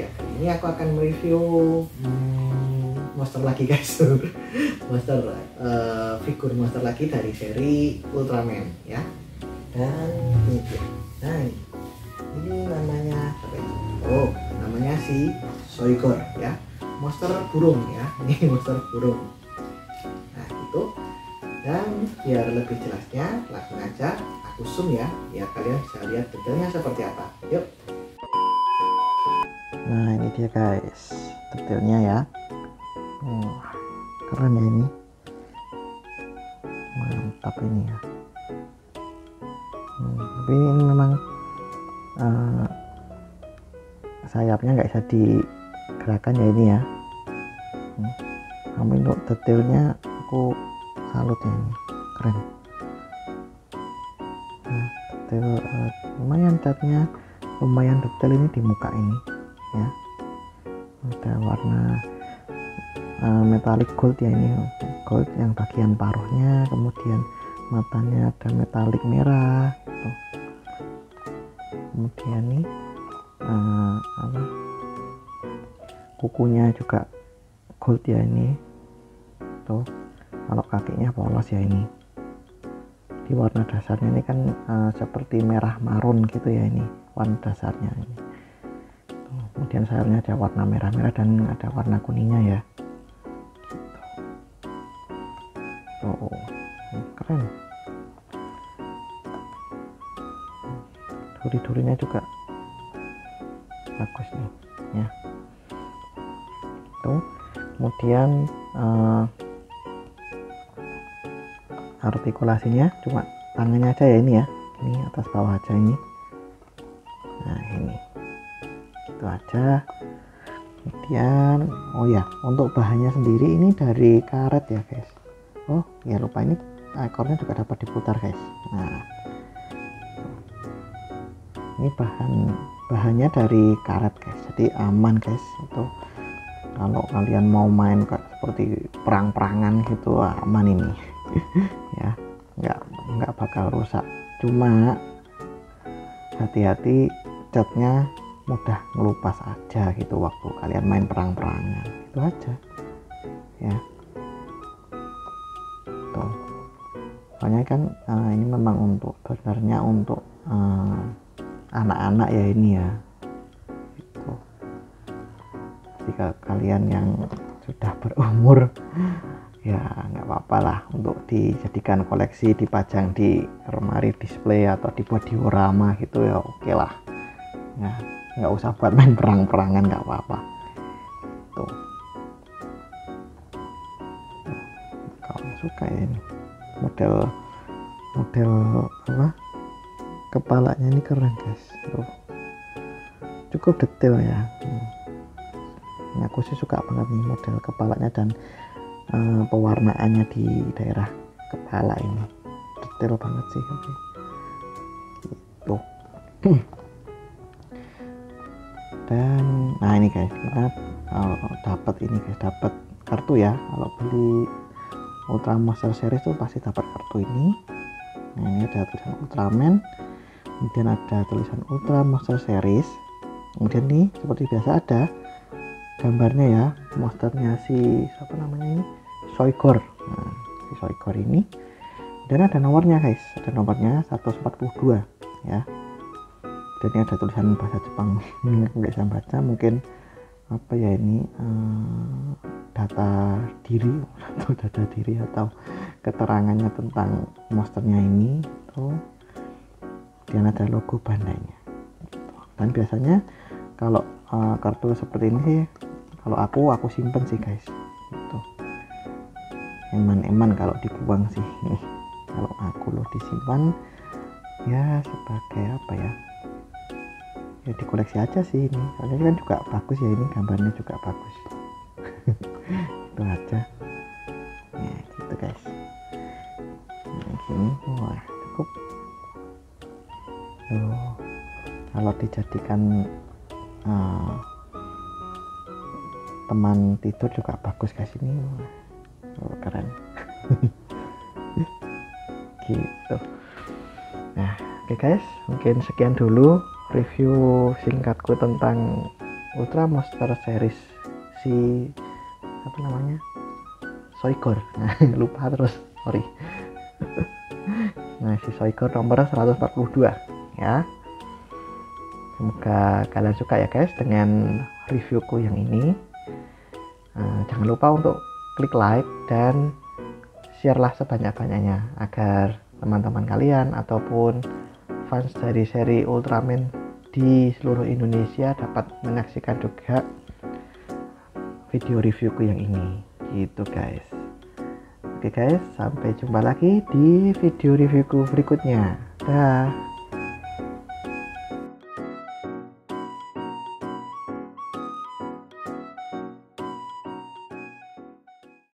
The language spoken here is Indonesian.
ya, kali ini aku akan mereview monster lagi guys. Monster figur monster lagi dari seri Ultraman ya. Dan ini dia. Nah ini namanya apa ini? Oh, namanya si Soigor ya, monster burung ya. Ini monster burung. Nah itu. Dan biar lebih jelasnya langsung aja aku zoom ya, biar kalian bisa lihat detailnya seperti apa. Yuk. Nah ini dia guys detailnya ya. Keren ya ini, mantap ini ya. Tapi ini memang sayapnya nggak bisa digerakkan ya ini ya. Tapi untuk detailnya aku salut ya, ini keren. Nah, detail lumayan catnya, lumayan detail ini di muka ini ya. Ada warna metalik gold ya, ini gold yang bagian paruhnya, kemudian matanya ada metalik merah gitu. Kemudian nih kukunya juga gold ya ini tuh. Kalau kakinya polos ya ini. Di warna dasarnya ini kan seperti merah marun gitu ya, ini warna dasarnya ini. Tuh, kemudian sayapnya ada warna merah-merah dan ada warna kuningnya ya. Oh, keren. Duri-durinya juga bagus nih ya. Tuh, kemudian artikulasinya cuma tangannya aja ya ini ya, ini atas bawah aja ini. Nah ini itu aja. Kemudian oh ya, untuk bahannya sendiri ini dari karet ya guys. Oh ya lupa, ini ekornya juga dapat diputar guys. Nah ini bahannya dari karet guys, jadi aman guys. Itu kalau kalian mau main seperti perang-perangan gitu aman ini. Ya nggak bakal rusak, cuma hati-hati catnya mudah ngelupas aja gitu waktu kalian main perang-perangan, itu aja ya. Tuh soalnya kan ini memang untuk sebenarnya untuk anak-anak ya ini ya gitu. Jika kalian yang sudah berumur ya nggak apa-apa lah untuk dijadikan koleksi, dipajang di lemari display atau dibuat diorama gitu ya, oke lah ya, nggak usah buat main perang-perangan, nggak apa-apa tuh. Kalau suka ya ini model apa kepalanya ini keren guys tuh, cukup detail ya. Ini aku sih suka banget nih model kepalanya dan pewarnaannya di daerah kepala ini detail banget sih gitu. Dan nah ini guys, kita dapat ini guys, dapat kartu ya. Kalau beli Ultra Monster Series tuh pasti dapat kartu ini. Nah ini ada tulisan Ultraman, kemudian ada tulisan Ultra Monster Series, kemudian nih seperti biasa ada gambarnya ya, monsternya si siapa namanya ini, Soigor. Nah si Soigor ini, dan ada nomornya guys, ada nomornya 142 ya. Dan ini ada tulisan bahasa Jepang, ini aku nggak bisa baca, mungkin apa ya ini data diri atau keterangannya tentang monsternya ini tuh. Dan ada logo Bandainya. Dan biasanya kalau kartu seperti ini sih, kalau aku simpen sih guys gitu. Eman kalau dibuang sih nih. Kalau aku loh disimpan ya sebagai apa ya, ya dikoleksi aja sih ini, soalnya kan juga bagus ya, ini gambarnya juga bagus. Itu aja ya gitu guys. Nah gini, wah cukup loh, kalau dijadikan teman tidur juga bagus guys ini. Oh, keren. Gitu. Nah oke guys, mungkin sekian dulu review singkatku tentang Ultra Monster Series si apa namanya, Soigor. Nah, lupa terus, sorry. Nah, si Soigor nomor 142 ya. Semoga kalian suka ya guys dengan reviewku yang ini. Jangan lupa untuk klik like dan share-lah sebanyak-banyaknya agar teman-teman kalian ataupun fans dari seri Ultraman di seluruh Indonesia dapat menyaksikan juga video reviewku yang ini gitu guys. Oke guys, sampai jumpa lagi di video reviewku berikutnya. Dah.